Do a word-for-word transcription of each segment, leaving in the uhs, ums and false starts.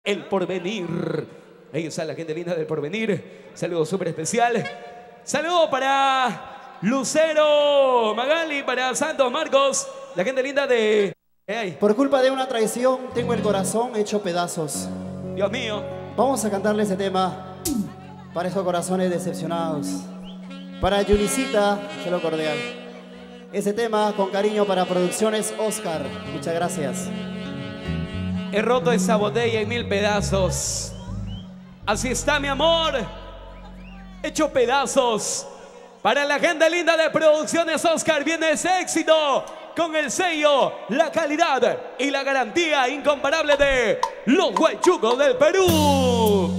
El Porvenir. Ahí está la gente linda del Porvenir. Saludo súper especial. Saludo para Lucero Magali, para Santos Marcos, la gente linda de... Hey. Por culpa de una traición tengo el corazón hecho pedazos. Dios mío. Vamos a cantarle ese tema para esos corazones decepcionados. Para Yulicita, se lo cordial. Ese tema con cariño para Producciones Oscar. Muchas gracias. He roto esa botella en mil pedazos. Así está mi amor, hecho pedazos. Para la gente linda de Producciones Oscar viene ese éxito con el sello, la calidad y la garantía incomparable de los Huaychucos del Perú.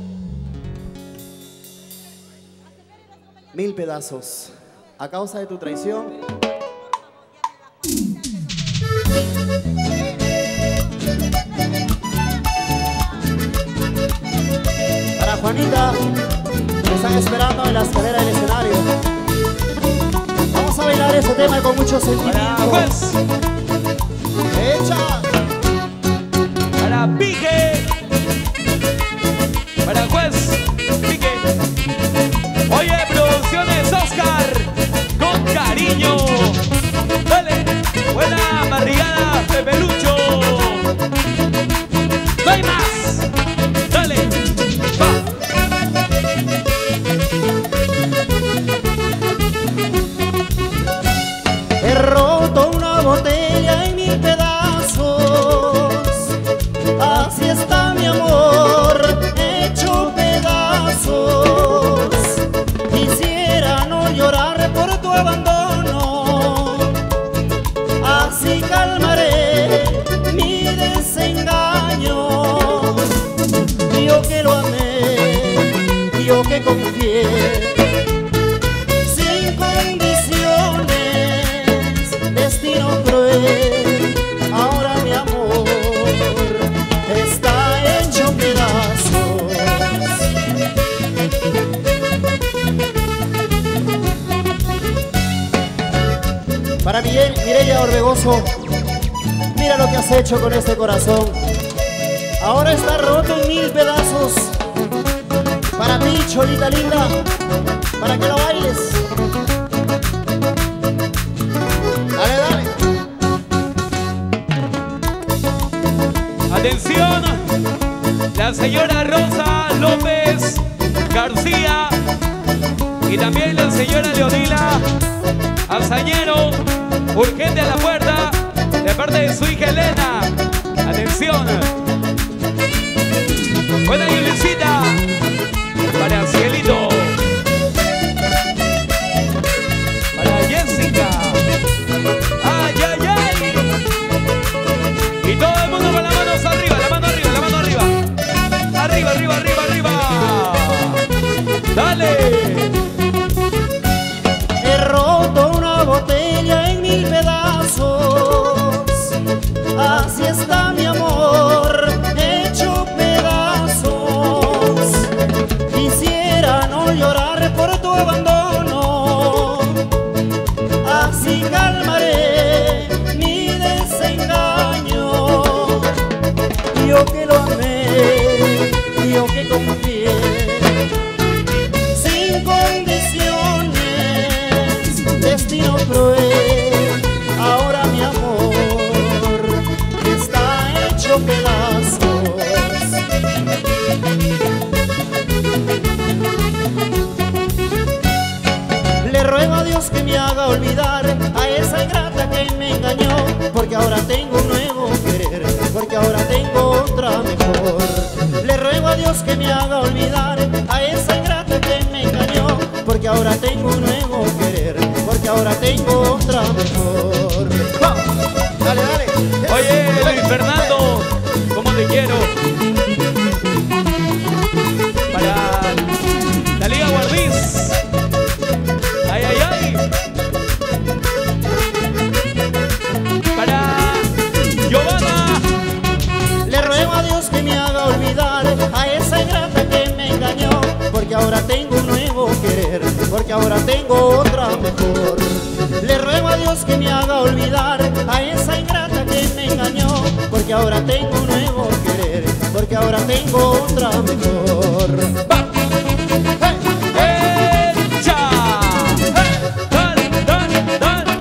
Mil pedazos a causa de tu traición. Para Juanita, me están esperando en la escalera del escenario. Vamos a bailar ese tema con mucho sentimiento. Para Juez. Echa. Para Pique. Para Juez. Pique. Oye, Producciones Oscar, con cariño. Dale. Buena barrigada, Pepe Lucho. No hay más. Dale. Va. He roto una botella en mil pedazos. Así está mi amor, hecho pedazos. Quisiera no llorar por tu abandono. Así calmaré mi desengaño. Yo que lo amé, yo que confié, sin condiciones, destino cruel. Ahora mi amor está hecho pedazos. Para Miguel, Mireya Orbegoso, mira lo que has hecho con este corazón. Ahora está roto en mil pedazos. Para ti, Cholita linda, para que lo bailes. Dale, dale. Atención, la señora Rosa López García y también la señora Leonila Alzañero, urgente a la puerta, de parte de su hija Elena. Atención. Buena Yulicita. Para Cielito. Para Jessica. Ay, ay, ay. Y todo el mundo con las manos arriba, la mano arriba, la mano arriba. Arriba, arriba, arriba, arriba. Dale. He roto una botella en mil pedazos. Así está mi amor, hecho pedazos. Quisiera no llorar por tu abandono. Así calmaré mi desengaño. Yo que lo amé, yo que confié, sin condiciones, destino cruel. Ahora mi amor está hecho pedazos. Le ruego a Dios que me haga olvidar a esa ingrata que me engañó, porque ahora tengo un nuevo querer, porque ahora tengo otra mejor. Le ruego a Dios que me haga olvidar a esa ingrata que me engañó, porque ahora tengo un nuevo querer, porque ahora tengo otra mejor. ¡Vamos! Dale, dale. Oye, Luis Fernando, ¿cómo te quiero? Para la Liga Guardiz. Ay, ay, ay. Para Giovanna. Le ruego a Dios que me haga olvidar a esa ingrata que me engañó, porque ahora tengo un nuevo querer, porque ahora tengo otra mejor. Le ruego a Dios que me haga olvidar a esa ingrata que me engañó, porque ahora tengo un nuevo querer, porque ahora tengo otra mejor. Va. Hey. ¡Echa! Hey. Dale, dale, dale.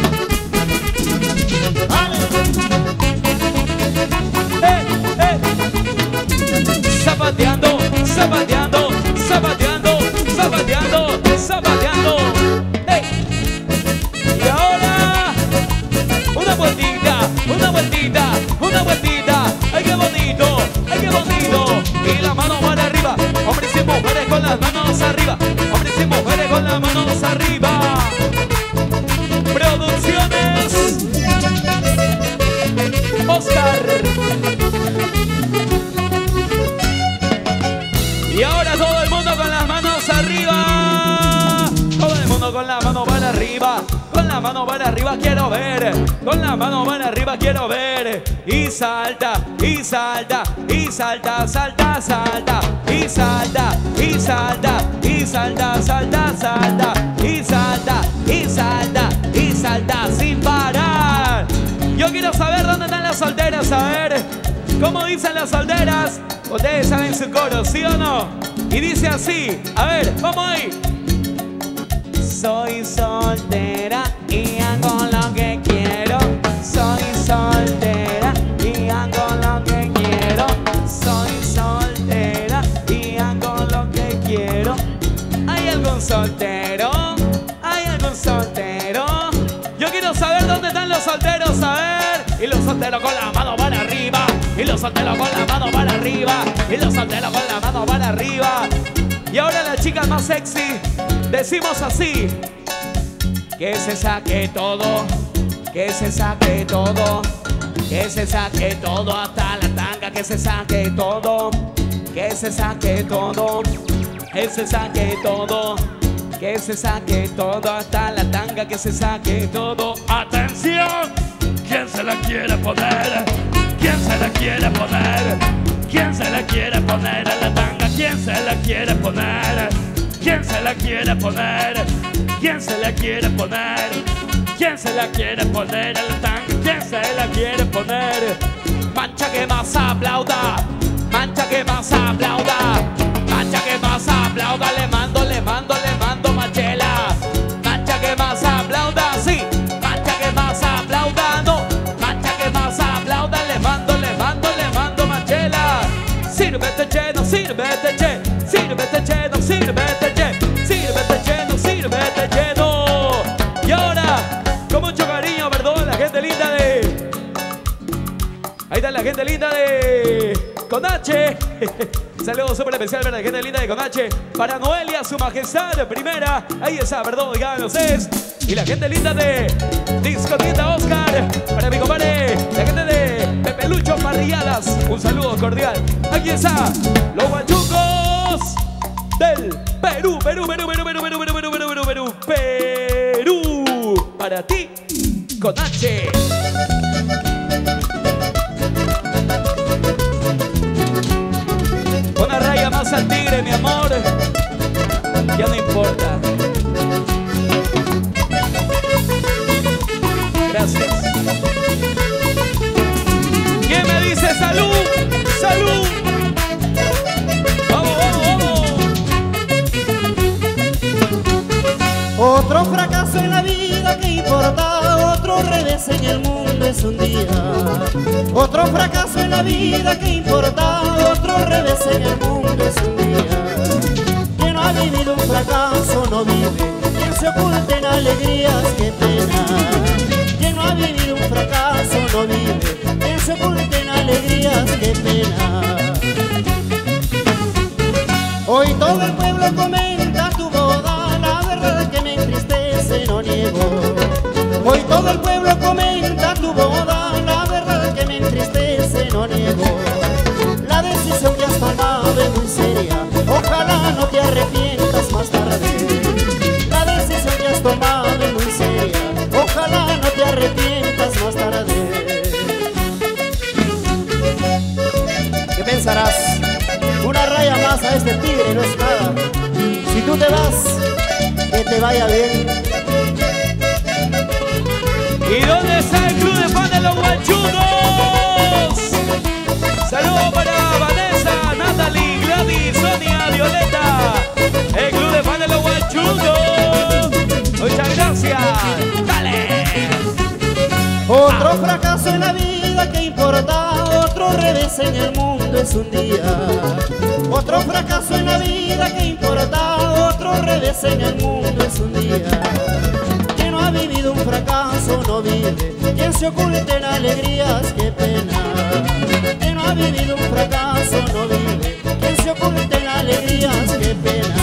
Hey, hey. Zapateando, zapateando, zapateando, zapateando, zapateando. Hey. Y ahora una vueltita, una vueltita, una vueltita. ¡Ay, qué bonito! ¡Ay, qué bonito! Y la mano para arriba. Hombres y mujeres con las manos arriba. Hombres y mujeres con las manos arriba. Producciones Oscar. Y ahora todo el mundo con las manos arriba. Todo el mundo con la mano para arriba. Con la mano para arriba quiero ver. Con la mano para arriba quiero ver. Y salta, y salta, y salta, salta, salta. Y salta, y salta, y salta, salta, salta. Y salta, y salta, y salta sin parar. Yo quiero saber dónde están las solteras, a ver. ¿Cómo dicen las solteras? Ustedes saben su coro, ¿sí o no? Y dice así, a ver, vamos ahí. Soy soltera y hago lo que quiero. Soy soltera y hago lo que quiero. Soy soltera y hago lo que quiero. ¿Hay algún soltero? ¿Hay algún soltero? Yo quiero saber dónde están los solteros, a ver. Y los solteros con la mano para arriba. Y los solteros con la mano para arriba. Y los solteros con la mano para arriba. Y ahora las chicas más sexy decimos así. Que se saque todo, que se saque todo, que se saque todo hasta la tanga, que se saque todo, que se saque todo, que se saque todo, que se saque todo hasta la tanga, que se saque todo. ¡Atención! ¿Quién se la quiere poner? ¿Quién se la quiere poner? ¿Quién se la quiere poner a la tanga? ¿Quién se la quiere poner? ¿Quién se la quiere poner? ¿Quién se la quiere poner? ¿Quién se la quiere poner a la tanga? ¿Quién se la quiere poner? Mancha que más aplauda, mancha que más aplauda, mancha que más aplauda. Le mando, le mando, le mando machela. Mancha que más aplauda, sí. Mancha que más aplauda, no. Mancha que más aplauda. Le mando, le mando, le mando machela. Sírvete lleno, sírvete che, sírvete lleno, sírvete che, sírvete lleno, sírvete lleno. Y ahora, con mucho cariño, perdón, la gente linda de... Ahí está la gente linda de Conache. Saludos súper especial para la gente linda de Conache. Para Noelia, su majestad primera. Ahí está, perdón, ya no sé. Y la gente linda de Discotienda Oscar. Para mi compadre, la gente de Pepe Lucho Parrilladas. Un saludo cordial. Aquí está, los guachucos del Perú, Perú, Perú, Perú, Perú, Perú, Perú, Perú, Perú, Perú, Perú, Perú. Para ti, Conache. Una raya más al tigre, mi amor. Ya no importa. Gracias. ¿Quién me dice salud? ¡Salud! ¡Vamos, vamos, vamos! Otro fracaso en la vida, ¿qué importa? Otro revés en el mundo es un día. Otro fracaso en la vida, ¿qué importa? Otro revés en el mundo es un día. Quien no ha vivido un fracaso no vive. Quien se oculta en alegrías, qué pena. Quien no ha vivido un fracaso no vive. Quien se oculta en alegrías, qué pena. Hoy todo el pueblo comenta tu boda, la verdad que me entristece, no niego. Hoy todo el pueblo comenta tu boda, la verdad que me entristece, no niego. La decisión que has tomado es muy seria, ojalá no te arrepientas más tarde. La decisión que has tomado es muy seria, ojalá no te arrepientas más tarde. ¿Qué pensarás? Una raya más a este tigre no es nada. Si tú te vas, que te vaya bien. ¿Y dónde está el club de fans de los guachucos? Saludos para Vanessa, revés en el mundo es un día. Otro fracaso en la vida, ¿qué importa? Otro revés en el mundo es un día. Quien no ha vivido un fracaso no vive. Quien se oculta en alegrías, qué pena. Quien no ha vivido un fracaso no vive. Quien se oculta en alegrías, qué pena.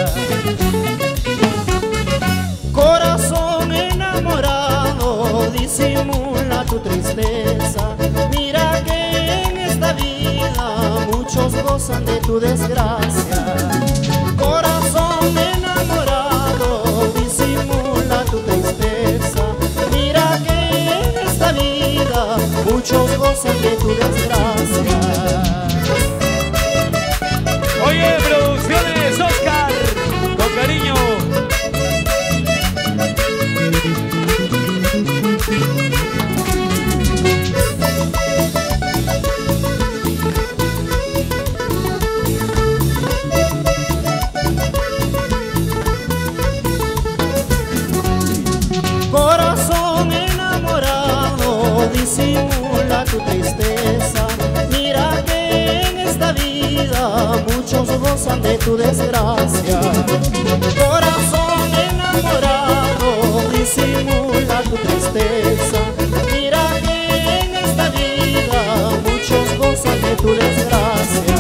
Corazón enamorado, disimula tu tristeza. Mira que en esta vida muchos gozan de tu desgracia. Corazón enamorado, disimula tu tristeza. Mira que en esta vida muchos gozan de tu desgracia. Oye, Producciones Oscar, con cariño. Corazón enamorado, disimula tu tristeza. Mira que en esta vida muchos gozan de tu desgracia. Corazón enamorado, disimula tu tristeza. Mira que en esta vida muchos gozan de tu desgracia.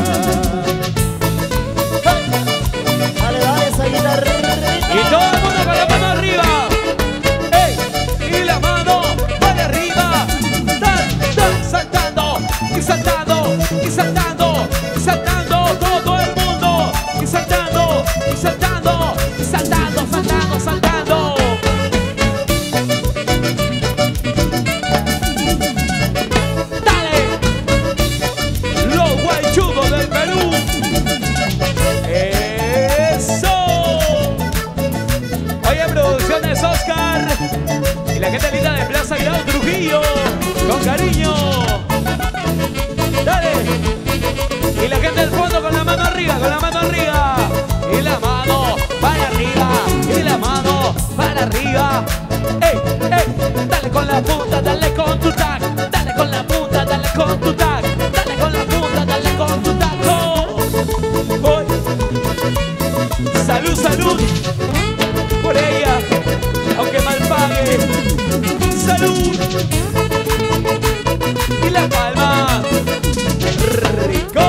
Dale, dale esa guitarra. Y todo el mundo con la mano arriba. ¡Ey! Y la mano para arriba. ¡Tan, tan! Saltando, y saltando, y saltando, y saltando. Todo el mundo. Y saltando, y saltando, y saltando, saltando, saltando. ¡Dale! Los guaychugos del Perú. ¡Eso! Oye, Producciones Oscar y la gente linda de Plaza Grau Trujillo, con cariño. Dale. Y la gente del fondo con la mano arriba, con la mano arriba. Y la mano para arriba, y la mano para arriba. ¡Ey, ey! Dale con la punta, dale con tu tac. Dale con la punta, dale con tu tac. Dale con la punta, dale con tu taco. Voy. Salud, salud. Por ella, aunque mal pague. Salud. Y la palma. Rico.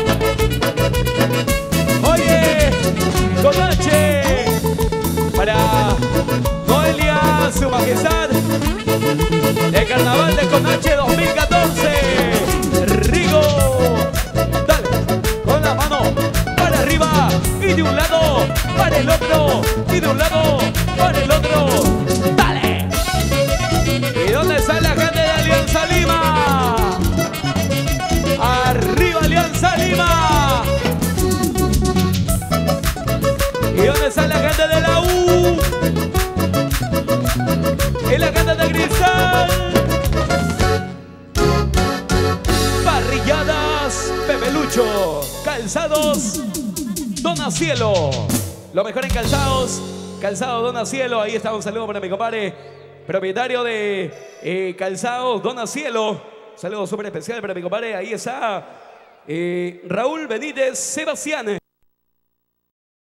Oye, con H. Para Noelia, su majestad. El carnaval de Conache dos mil catorce. Rico. Dale, con la mano para arriba. Y de un lado para el otro. Y de un lado para el otro. ¡Dale! ¿Y dónde está la gente de Alianza Lima? ¡Arriba Alianza Lima! ¿Y dónde está la gente de la U? ¿Y la gente de Cristal? Parrilladas Pepelucho. Calzados Dona Cielo. Lo mejor en calzados. Calzado Dona Cielo. Ahí está un saludo para mi compadre, propietario de eh, Calzados Dona Cielo. Saludo súper especial para mi compadre. Ahí está eh, Raúl Benítez Sebastián.